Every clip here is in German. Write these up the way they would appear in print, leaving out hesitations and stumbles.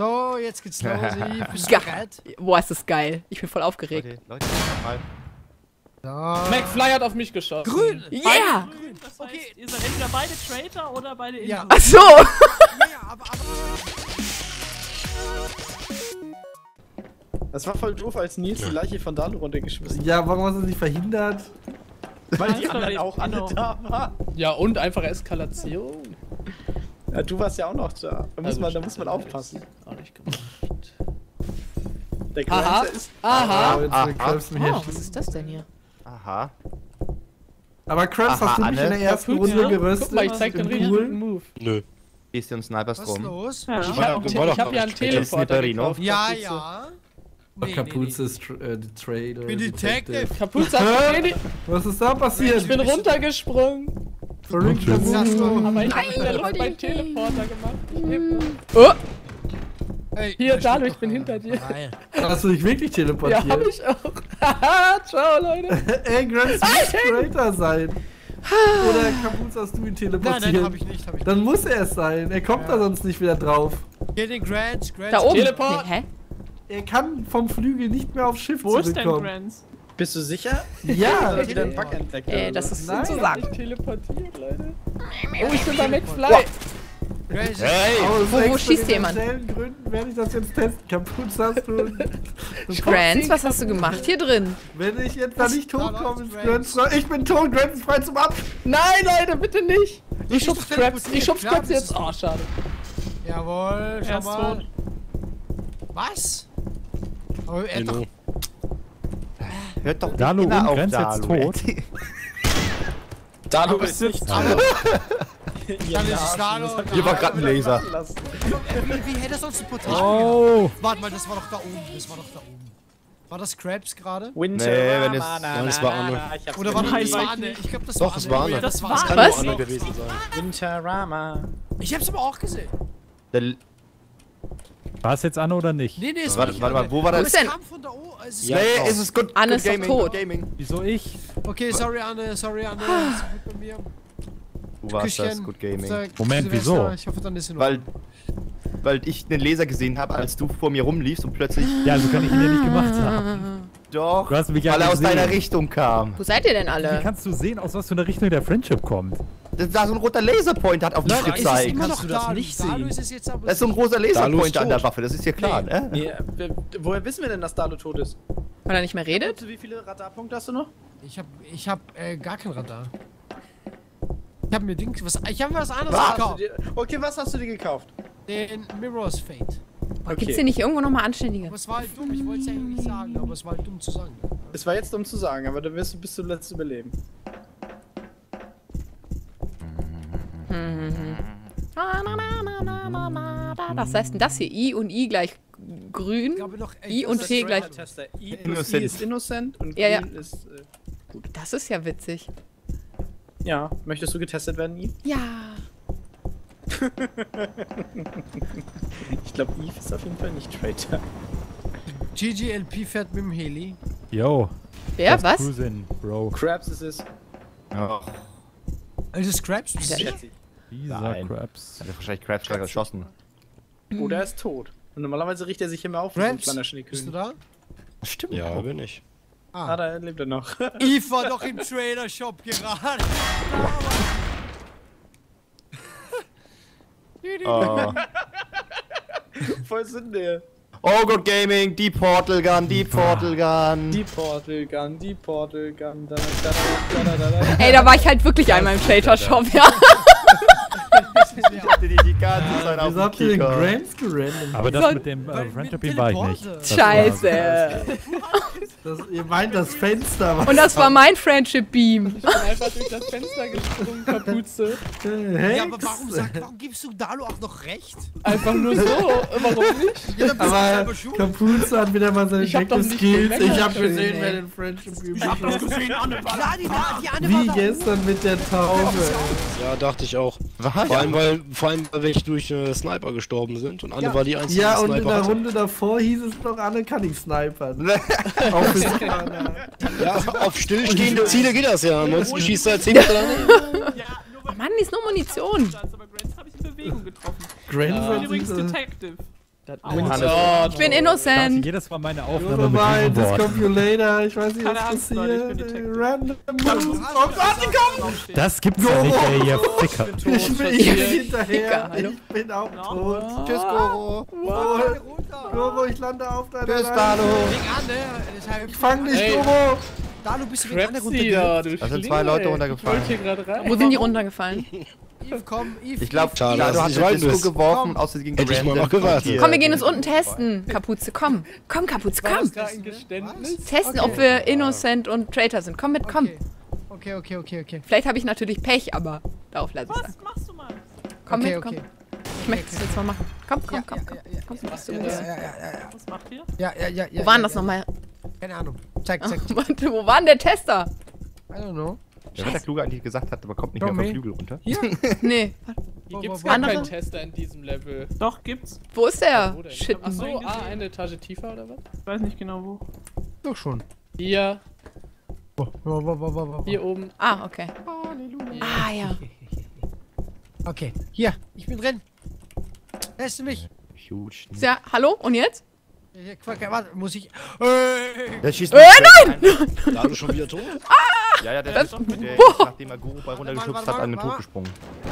So, jetzt geht's los. Bist du bereit? Boah, ist das geil. Ich bin voll aufgeregt. Leute, mal. So. McFly hat auf mich geschossen. Grün! Yeah! Grün, das heißt, ihr seid entweder beide Traitor oder beide Ja. Ach so! Ja, aber. Das war voll doof, als Nils die Leiche von Dalu runtergeschmissen hat. Ja, warum hast du sie verhindert? Weil die Ja, anderen auch alle genau. da waren. Ja, und einfache Eskalation. Ja, du warst ja auch noch da. Da muss Also, man aufpassen. Auch nicht gemacht. Der Aha. Grenze ist... Aha. Jetzt will Krabs mich Oh, erschießen. was ist das denn hier? Aha. Aber Krabs, Aha, hast du mich in Anne? der ersten Kapuze, Runde ja? geröstet? Guck mal, ich zeig dir einen Im richtig Pool? guten Move. Nö. Gehst du im Sniper Was ist Strom? los? Ja. Ich War hab doch, ja einen Jetzt Teleporter Snipperino. gekauft. Ja, Kapuze. ja. Kapuze ist Trader. Bin Detective. Kapuze hat Hä? Was ist da passiert? Ich bin runtergesprungen. Verrückter Ja, so. Move. Aber ich hab Nein, in der Luft wollte meinen ich nicht. Teleporter gemacht. Ich leb noch. Oh! Hey, Hier, da Dalu, steht ich bin doch hinter dir. Geil. Hast du dich wirklich teleportiert? Ja, hab ich auch. Haha, ciao, Leute. Ey, Grants muss Traitor sein. Oder Kapuze, hast du ihn teleportiert? Nein, hab ich nicht. Dann muss er es sein. Er kommt da sonst nicht wieder drauf. Hier den Grant. Da oben! Teleport. Nee, hä? Er kann vom Flügel nicht mehr aufs Schiff Wo ist denn zurückkommen. Grants? Bist du sicher? Ja. Oder wieder ein Bug entdeckt? Das ist Nein. so zu Ich sagen. hab mich teleportiert, Leute. Oh, ich bin bei McFly. Grant. Hey! Aus Wo schießt jemand? experimentellen Gründen werde ich das jetzt testen. Kapuze hast du. Grant, was hast du gemacht hier drin? Wenn ich jetzt da nicht Da hochkomme, läuft ist Grants frei. Ich bin tot, Grants ist frei zum Ab. Nein, Leute, bitte nicht. Ich schub's doch Krabs. Ich schubs teleportiert. Krabs jetzt. Oh, schade. Jawohl, Er schau ist mal. tot. Was? Aber er Genau. doch. Hört doch Dalu immer und auf Grenz jetzt Dalu. tot. Dalu Aber ist nicht aber- tot. Dann ist es Dalu. Hier war gerade ein Laser. Wie hätte er sonst ein Portal Oh! Warte mal, das war doch da oben. Das war doch da oben. War das Krabs gerade? Winter. Nee, wenn es- Nein, das war Anne. Oder war das Nein, war weiß Anne? nicht. Ich glaube, das Doch, war das Anne. war Anne. Ja, das war Das Anne. war Was? Anne gewesen sein. Winterama. Ich hab's aber auch gesehen. Der- War es jetzt Anne oder nicht? Nee, es war Warte, nicht warte mal, Anne. wo war Aber das? Wo ist Es denn? kam von da oben. Es ist Nee, es ist gut. Anne good ist doch Gaming, tot. good Gaming. Wieso ich? Okay, sorry Anne, sorry Anne. Ist gut bei mir. Du warst das, Küsschen good auf Gaming. der Moment, Silvester. wieso? Ich hoffe, dann ist sie noch. Weil ich den Laser gesehen habe, als du vor mir rumliefst und plötzlich... Ja, so kann ich ihn ja nicht gemacht haben. Doch, Du hast mich ja weil er aus gesehen. deiner Richtung kam. Wo seid ihr denn Wie alle? kannst du sehen, aus was für einer Richtung der Friendship kommt? Das da so ein roter Laserpoint hat auf mich Nein, es ist gezeigt. immer Kannst noch du das Dalu. nicht Dalu sehen? ist es jetzt aber. Da ist so ein roter Dalu ist Laserpointer an der tot. Waffe, das ist dir klar, ne? Nee, woher wissen wir denn, dass Dalu tot ist? Weil er nicht mehr redet? Wie viele Radarpunkte hast du noch? Ich hab gar kein Radar. Ich hab mir Dings. Ich hab mir was anderes Hast du gekauft. dir, okay, was hast du dir gekauft? Den Mirror's Fate. Gibt's hier nicht irgendwo nochmal anständige? Aber es war halt dumm, ich wollte es ja eigentlich nicht sagen, aber es war halt dumm zu sagen. Es war jetzt dumm zu sagen, aber du wirst bis zum letzten überleben. Was heißt denn das hier? I und I gleich grün. Ich glaube noch. I und T gleich. Tester. I Innocent. ist innocent und Ja, ja. grün ist... Das ist ja witzig. ja, möchtest du getestet werden, I? Ja. Ich glaube, Eve ist auf jeden Fall nicht Traitor. GGLP fährt mit dem Heli. Yo. Wer? just Was? cruising, Bro. Krabs ist es. Ach, Also Scraps, bist du sicher? Dieser Nein. Crabs. hat er wahrscheinlich Krabs gerade geschossen. Oder er ist tot. Und normalerweise riecht er sich immer auf wie so ein Gramps, kleiner bist du Schneekönig. da? Stimmt. Ja, bin ich. Ah, da lebt er noch. Eve war doch im Trader Shop gerade. Oh. Voll Sünde. Oh Gott, Gaming, die Portal Gun, die Portal Gun. Die Portal Gun, die Portal Gun. Da. Ey, da war ich halt wirklich einmal im Trader Shop, ja. Ich hatte die ganze Zeit auf Wieso dem habt ihr den Kicker. Grants gerannt? Aber das mit dem Friendship war ich nicht. Das war- Scheiße. Ihr meint das Fenster. Was? Und das war mein Friendship Beam. Ich bin einfach durch das Fenster gesprungen, Kapuze. Ja, aber warum gibst du Dalu auch noch recht? Einfach nur so. Warum nicht? Ja, dann bist du Aber selber schuld. Kapuze hat wieder mal seine Ich hab doch Deckte nicht Skills. gemeckert. Ich hab gesehen, Nee. wer den Friendship Ich hab das gesehen, Anne war da. Die Anne Wie war da. gestern mit der Taube. Ja, dachte ich auch. Was? Vor allem, weil welche durch Sniper gestorben sind und Anne Ja. war die einzige, Ja, die und in Sniper der hatte. Runde davor hieß es noch, Anne kann nicht snipern. Auch für Skala. Ja, auf stillstehende Ziele geht das ja. Ansonsten schießt er 10 Meter daneben. Ja, nur weil Mann, die ist nur Munition. Aber Grants habe ich in Bewegung getroffen. Grants Ich bin hat übrigens sich, Detective. Ich bin innocent. Jedes Mal meine Oh Aufnahme mit mein, diesem das Wort. kommt you later. Ich weiß nicht, Keine was Angst, Leute, ich bin passiert. detected. Random Moves. Oh Gott, die kommen! Das gibt's ja nicht, ey, ihr Ficker. Ich bin hinterher. Hallo? Ich bin auch tot. Tschüss, Goro. Goro, ich lande auf deiner Tschüss, Seite. Dalo. Wegen Anne, deshalb. Ich fang dich, Ey. Goro. Dalo, bist du wegen Anne Crapsy, runtergegangen? ja, du Da sind Schlingel, 2 Leute ey. runtergefallen. Ich wollte hier gerade rein. Wo sind die runtergefallen? Eve, komm, Eve. Ich glaube, Schade, Dalo dass hat du den nicht rein Disco bist. geworfen, außer gegen Hätte ich mal noch gewartet. Komm, wir gehen uns unten testen. Kapuze, komm. Komm, Kapuze, War komm. das gerade ein Geständnis? Testen, ob wir Innocent und Traitor sind. Komm mit, komm. Okay. Vielleicht habe ich natürlich Pech, aber darauf lasse ich es Was an. machst du mal? Komm Okay, mit, komm. okay. Ich möchte es jetzt mal machen. Komm. Komm, Was macht ihr? Ja. Wo waren das nochmal? Keine Ahnung. Zeig. Warte, wo war denn der Tester? I don't know. Der Wetterkluge eigentlich gesagt hat, aber kommt nicht mehr auf den Flügel runter. Hier? Nee. Hier Wo- gibt's wo- gar andere? keinen Tester in diesem Level. Doch, gibt's. Wo ist der? Wo denn? Shit. Achso, eine Etage tiefer oder was? Ich weiß nicht genau wo. Doch schon. Hier, Wo? hier oben. Ah, okay. Hier. Ah, ja. Okay, hier. Ich bin drin. Teste mich. Huge. Ja, hallo? Und jetzt? Hier, warte, muss ich... Der schießt nein! Da du schon wieder tot? Ja, der ist nachdem er Guru bei runtergeschubst hat, an den Tod gesprungen.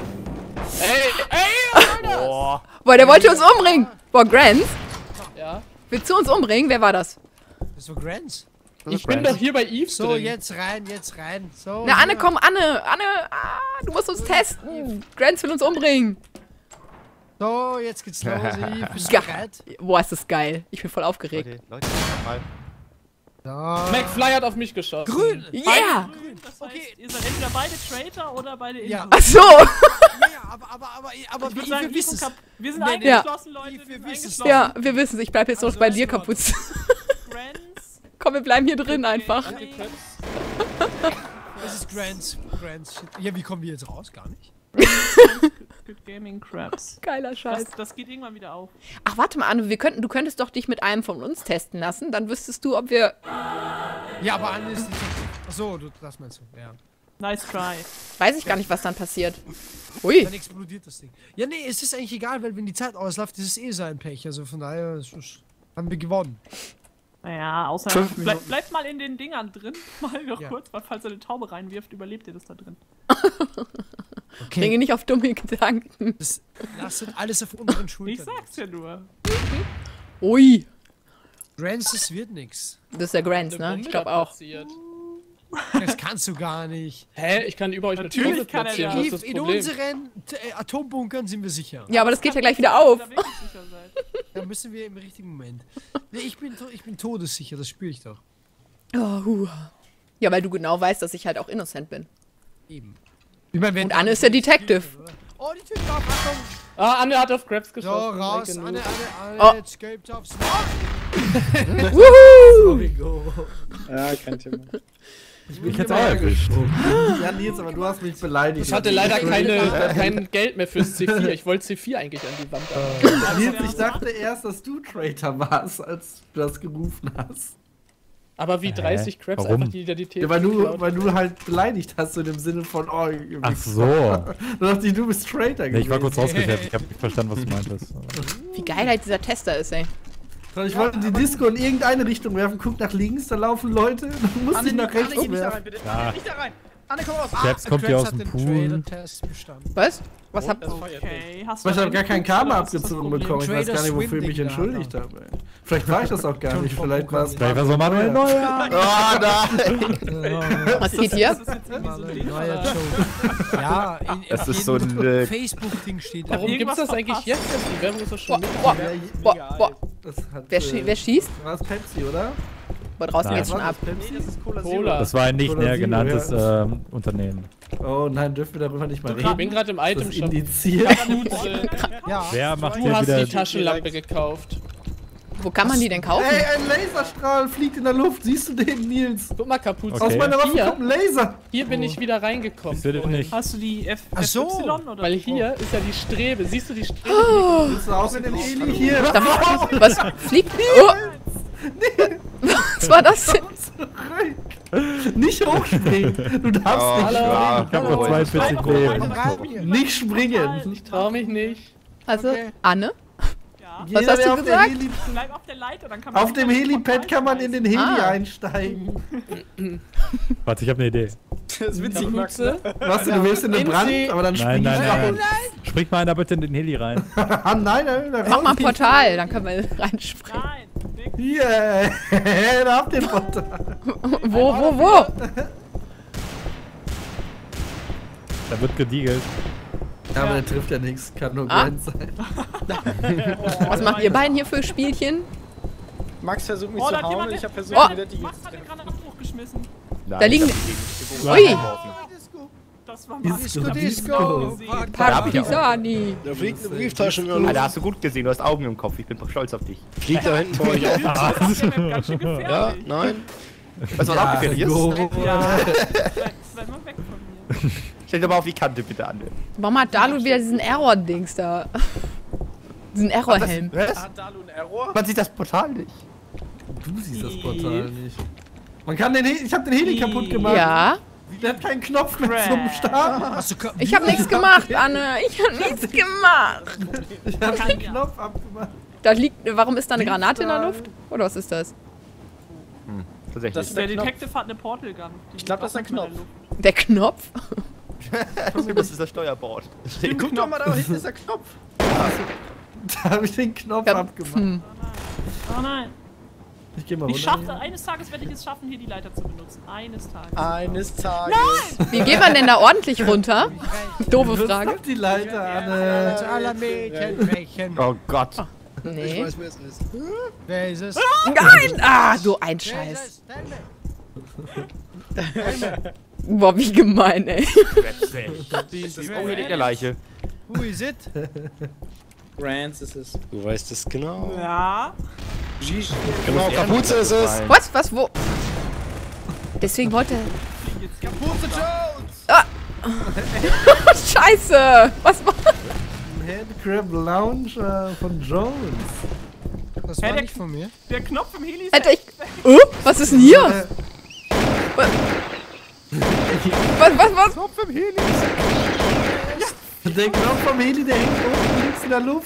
Boah. Boah, der wollte uns umbringen. Boah, Grants, Ja. willst du uns umbringen? Wer war das? Das war Grants. Ich bin doch hier bei Eve So, drin. jetzt rein. So, Na, Anne, hier. komm, Anne. Du musst uns testen. Grants will uns umbringen. So, jetzt geht's los. Eve. Bist du Geil. bereit? Boah, ist das geil. Ich bin voll aufgeregt. Leute, mal. So. McFly hat auf mich geschossen. Grün. Yeah! Das heißt, ihr seid entweder beide Traitor oder beide Ja. Innocent. Ach so. Ja, aber Ich wie würde sagen, wir wissen es. wir sind Nee, nee. eingeschlossen, Leute. Wir Wir sind wissen es. eingeschlossen. Ja, wir wissen es. Ich bleib jetzt noch Also, bei das dir, ist in Ordnung. Kapuz. Grants. Komm, wir bleiben hier drin einfach. Okay. Das ist Grants. Shit. Ja, wie kommen wir jetzt raus? Gar nicht. Good Gaming Crabs. Geiler Scheiß. Das geht irgendwann wieder auf. Ach, warte mal, Anne, du könntest doch dich mit einem von uns testen lassen. Dann wüsstest du, ob wir... Ja, aber Anne ist nicht. Achso, das meinst du. Ja. Nice try. Weiß ich gar nicht, was dann passiert. Ui. Dann explodiert das Ding. Ja, nee, es ist eigentlich egal, weil wenn die Zeit ausläuft, ist es eh sein Pech. Also von daher haben wir gewonnen. Naja, außer bleibt mal in den Dingern drin. Mal noch Ja. kurz, weil falls er eine Taube reinwirft, überlebt ihr das da drin. Bringe nicht auf dumme Gedanken. Das lastet alles auf unseren Ich Schultern. sag's ja nur. Ui. Grants, das wird nix. Das ist der Grants, Eine ne? Bombe Ich glaube da auch. platziert. Das kannst du gar nicht. Hä? Ich kann über euch eine Natürlich Bombe kann er platzieren, das. was ist Eve, das in Problem? unseren Atombunkern sind wir sicher. Ja, aber das geht ja gleich wieder auf. Da wirklich sicher seid. Da müssen wir im richtigen Moment. Nee, ich bin todessicher, das spüre ich doch. Oh, ja, weil du genau weißt, dass ich halt auch innocent bin. Eben. Ich mein, wenn Und Anne ist der Detective. Oh, die Tür auf, Achtung! Ah, Anne hat auf Crabs So, geschossen. raus, Genug. Anne, Oh. escaped aufs Wuhu! Ja, kein Thema. Ich hätte auch erwischt. Ja, Nils, aber du hast mich beleidigt. Ich hatte leider kein Geld mehr fürs C4. Ich wollte C4 eigentlich an die Wand haben. Nils, ich dachte erst, dass du Traitor warst, als du das gerufen hast. Aber wie 30 Crabs Warum? einfach die Identität Ja, weil geklaut du haben. halt beleidigt hast, so in dem Sinne von, oh, ihr Ach Wichser. so. Da dachte ich, du bist Traitor Nee, ich war kurz gewesen. rausgeschäft. Ich hab nicht verstanden, was du meintest. Wie geil halt dieser Tester ist, ey. Ich wollte die Disco in irgendeine Richtung werfen, guck nach links, da laufen Leute, dann musste ich nach rechts werfen. bitte. Ja. Nicht da rein. Anne, komm raus. Krebs kommt hier aus dem den Pool. Traitor-Test bestanden. Was? Was habt Das feiert mich. Okay, hast Ich habe einen gar kein Punkt, Karma oder was ist das abgezogen Problem? bekommen, ich weiß gar nicht, wofür ich mich Trader Swim-Ding entschuldigt da, habe. ey. Vielleicht war ich das auch gar nicht, vielleicht war es... Vielleicht war so Manuel Neuer. Oh nein! Was geht hier? Das ist jetzt irgendwie so ein Ding, Neuer oder? Joke. Ja, Es ist so ein Facebook-Ding steht da. Warum gibt's Irgendwas das eigentlich verpasst. jetzt? Die Werbung ist doch schon Boah, mit. boah, boah, boah. Das hat, Wer schießt? War es Pepsi, oder? Boah, draußen Nein. geht's schon ab. Pepsi? Das ist Cola Zero. Cola. Das war ein nicht Oder näher Zero, genanntes ja. Unternehmen. Oh nein, dürfen wir darüber nicht mal Ich reden? bin gerade im Das Item-Shop. indiziert. Ja. Wer macht Du hier hast wieder... die Taschenlampe gekauft. Wo kann man die denn kaufen? Ey, ein Laserstrahl fliegt in der Luft, siehst du den, Nils? Guck mal, Kapuze. Okay. Aus meiner Waffe Hier. kommt ein Laser. Hier bin ich wieder reingekommen. Ich sehe dich nicht. Hast du die Ach so. FY oder? Weil hier ist ja die Strebe. Siehst du die Strebe? Willst du auch mit dem Eli hier? Was? Fliegt? Oh. Was war das denn? Nicht hochspringen. Du darfst nicht ja. Ich hab noch 42 Komm Leben. rein hier. Nicht springen. Ich trau mich nicht. Also, Okay. Anne? Ja. Was hast du gesagt? Bleib auf der Leiter, dann kann man... Auf dem Helipad kann man in den Heli Ah. einsteigen. Warte, ich habe eine Idee. Das ist witzig, Max. Ne? Was, du willst in den Brand, aber dann Nein, spring ich nein, raus. nein. Spring mal einer bitte in den Heli rein. Ah, nein, Mach mal ein Portal, dann können wir reinspringen. Nein, weg. Hier, da habt ihr ein Portal. Wo? Da wird gediegelt. Ja, aber der trifft ja nichts, kann nur Ah. Grenz sein. Was macht ihr beiden hier für Spielchen? Max versucht mich Oh, zu da hat hauen jemand und ich den- hab versucht, Oh. wieder die Max hat den Granatbruch geschmissen. Da liegen... Ui! Ui! Das war Disco, Max. Disco. Partisani. Da fliegt eine Brieftasche in der Luft. Alter, hast du gut gesehen, du hast Augen im Kopf, ich bin stolz auf dich. Fliegt da hinten bei euch auf. Das ist ja ganz schön Ja, gefährlich. nein. Weißt du, was auch gefährlich ist? go. Ja, bleib mal weg von mir. Stell dich doch mal auf die Kante bitte an. Warum hat Dalu wieder diesen Error-Dings da? Diesen Error-Helm. Was? Hat Dalu einen Error? Man sieht das Portal nicht. Du siehst das Portal nicht. Man kann den ich hab den Heli kaputt gemacht. Ja. Der hat keinen Knopf mehr zum Starten. Hast du Ich hab nichts gemacht, Anne. Ich hab nichts gemacht. Ich hab den Knopf abgemacht. Da liegt... Warum ist da eine Granate in der Luft? Oder was ist das? Tatsächlich. Das ist Der der Knopf. Detective hat eine Portal Gun. Ich glaub, das ist ein Knopf. Der Knopf? Das ist das Steuerbord. Guck doch mal, da hinten ist der Knopf. Da hab ich den Knopf Ja, abgemacht. Oh nein. Ich geh mal Ich runter. schaffe, eines Tages werde ich es schaffen, hier die Leiter zu benutzen. Eines Tages. Eines Tages. Wie geht man denn da ordentlich runter? Doofe Du Frage. die Leiter, Anne. Alle Mädchen, Mädchen. Oh Gott. Nee. wer es ist. Wer ist es? Nein! Ah, du ein Wer Scheiß. ist es? Boah, wie gemein, ey. Die ist unbedingt eine Leiche. Who is it? Rance ist es. Du weißt es genau. Ja. Genau, Kapuze ist es. Was? Was? Wo? Deswegen wollte er... Ah. Scheiße! Was war... Headcrab Lounge von Jones. Das war nicht von mir. Der Knopf im Heli ist Alter, ich... Was ist denn hier? Was? Der Knopf vom Heli, der hängt oben links in der Luft.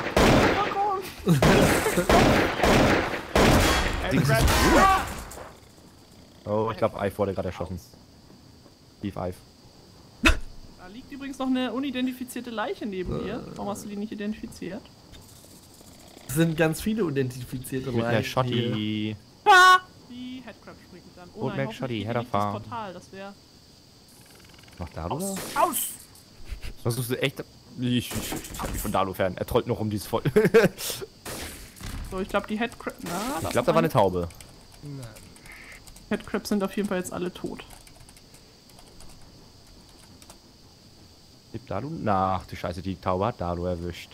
Oh, ich glaube, Ive wurde gerade erschossen. Steve Ive. Da liegt übrigens noch eine unidentifizierte Leiche neben dir. Warum hast du die nicht identifiziert? Es sind ganz viele identifizierte Mit einer Leichen hier. Shotty. Ah! Die Headcrab springt dann. Oh Und nein, Mac hoffentlich Shotty, geht Header nicht das fahren. Portal, das wäre... Macht Dalu? Aus! Versuchst du echt... Ich hab mich von Dalu fern. Er trollt noch um dieses Voll. So, ich glaube die Headcrab... Na, Ich glaube, da war eine Taube. Headcrabs sind auf jeden Fall jetzt alle tot. Lebt Dalu? Na, ach du Scheiße, die Taube hat Dalu erwischt.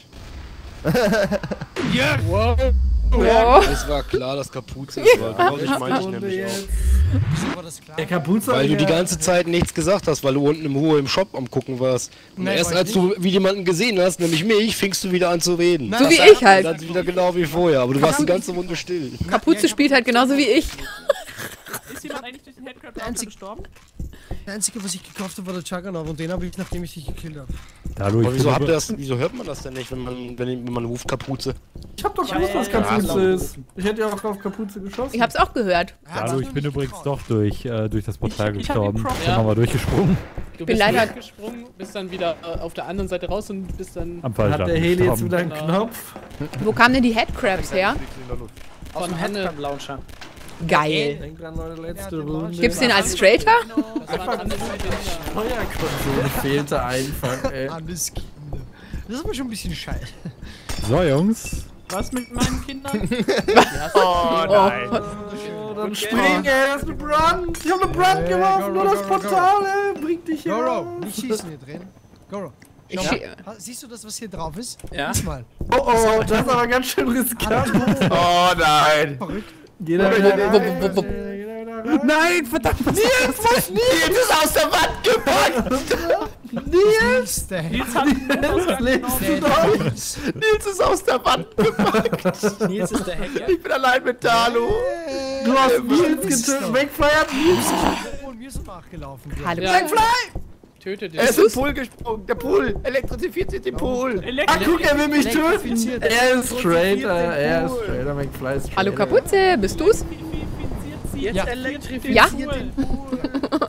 Wow. Es war klar, dass Kapuze es war. Genau das meinte ich nämlich auch. Wieso war das klar? Der Kapuze. Weil du die ganze Zeit nichts gesagt hast, weil du unten im Ruhe im Shop am gucken warst. Und Nee, erst war als ich du wie jemanden gesehen hast, nämlich mich, fingst du wieder an zu reden. Nein, So wie das- ich halt. Und dann wieder genau wie vorher, aber du warst die ganze Runde still. Kapuze spielt halt genauso wie ich. Ist jemand eigentlich durch den Headcrab einzig- gestorben? Der einzige, was ich gekauft habe, war der Juggernaut und den habe ich, nachdem ich dich gekillt habe. Dalu, Aber ich wieso, bin wieso hört man das denn nicht, wenn man ruft Kapuze? Ich hab doch gewusst, was Kapuze ist. Ich hätte ja auch auf Kapuze geschossen. Ich hab's auch gehört. Dalu, ich bin übrigens doch durch das Portal Ich hab den gestorben. Prop. Bin nochmal durchgesprungen. Du Bin bist leider- gesprungen, bist dann wieder auf der anderen Seite raus und bist dann Am Hat Fallschaden der Heli jetzt gestorben. wieder einen Genau. Knopf? Wo kamen denn die Headcrabs her? Aus dem Anne. Headcrab Launcher. Geil. Denkt dran, Leute, letzte Ja, Runde. Gibt's den als Straighter? Das waren andere Dinger. Steuerkonsole fehlte einfach, ey. Alles Kinder. Das ist aber schon ein bisschen scheiße. So, Jungs. Was mit meinen Kindern? Oh nein. Oh, dann spring, ey, das ist eine Brand. Ich hab eine Brand geworfen, nur das Portal, ey. Bringt dich hier Goro, raus. nicht schießen hier drin. Goro. Ich schau schie- mal. Siehst du das, was hier drauf ist? Ja. Lies mal. Oh, oh, das ist aber ganz schön riskant. Oh nein. Verrückt. Jeder wieder wo- rein. Nein, verdammt, was Nils ist aus der Wand gepackt. Nils! Der Nils hat Das lebst du doch. Nils ist aus der Wand gepackt. Nils ist der Hacker. Ich bin allein mit Dalu. Du hast Nils getötet. Wegfly hat Nils. Und mir so nachgelaufen. Hallo. Ja. töte dich. Er ist im Pool gesprungen. Der Pool elektrifiziert den Pool. Ah, guck, er will mich töten! Elektrifiziert. Er ist Traitor McFly ist Hallo Traitor. Kapuze, bist du's? Jetzt Ja. elektrifiziert Ja. den Pool.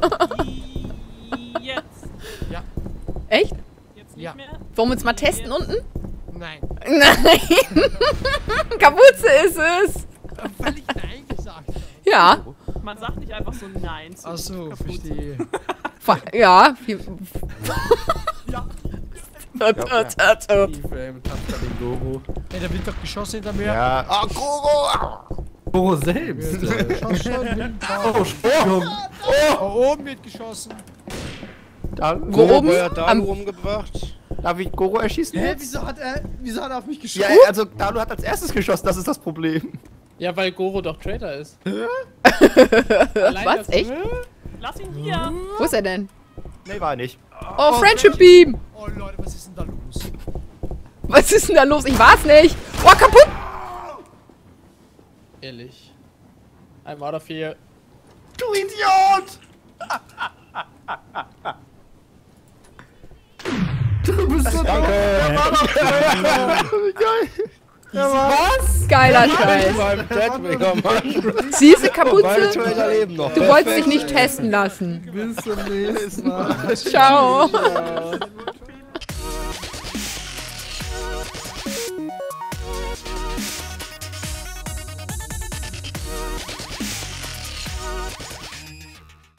Jetzt. Echt? Jetzt nicht Ja. mehr. Wollen wir uns mal testen unten? Nein. Nein. Kapuze ist es. Weil ich Nein gesagt habe. Ja. Man sagt nicht einfach so Nein zu Achso, Kapuze. verstehe. Ja. Ey, mit den Goro. Ey, da wird doch geschossen hinter mir. Ja. Ah, Goro! Goro selbst. Schoss schon, Wind drauf. Oh, Sprung. Oh, oben wird geschossen. Dann Wo oben? Dalu Am umgebracht. Darf ich Goro erschießen? Hä, wieso hat er auf mich geschossen? Ja, also Dalu hat als erstes geschossen, das ist das Problem. Ja, weil Goro doch Traitor ist. Was? Echt? Lass ihn hier. Wo ist er denn? Nee, war er nicht. Oh, Friendship Beam. Oh Leute, was ist denn da los? Was ist denn da los? Ich war's nicht. Oh, kaputt. Ehrlich. I'm out of here. Du Idiot! Du bist so Danke! Was? Geiler Scheiß. beim Chat, mega Mann. Siehst du, Beide Kapuze? Trailer leben noch. Du wolltest dich nicht testen lassen. Bis zum nächsten Mal. Ciao. Ciao.